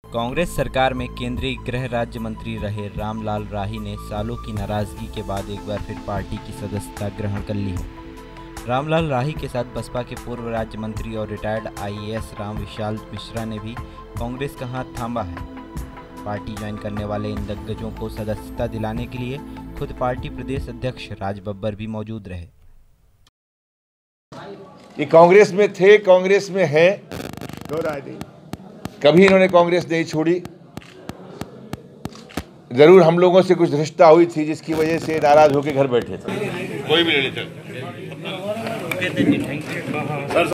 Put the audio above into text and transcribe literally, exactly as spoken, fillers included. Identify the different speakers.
Speaker 1: कांग्रेस सरकार में केंद्रीय गृह राज्य मंत्री रहे रामलाल राही ने सालों की नाराजगी के बाद एक बार फिर पार्टी की सदस्यता ग्रहण कर ली है। रामलाल राही के साथ बसपा के पूर्व राज्य मंत्री और retired I A S Ram Vishal Mishra ने भी कांग्रेस का हाथ थामा है। पार्टी ज्वाइन करने वाले इन दिग्गजों को सदस्यता दिलाने के लिए खुद पार्टी प्रदेश अध्यक्ष राज बब्बर भी मौजूद रहे।
Speaker 2: ये कांग्रेस में थे, कांग्रेस में है, दो राय नहीं, कभी इन्होंने कांग्रेस नहीं छोड़ी। जरूर हम लोगों से कुछ रिश्ता हुई थी जिसकी वजह से नाराज होकर घर बैठे थे।
Speaker 3: कोई भी नहीं चल।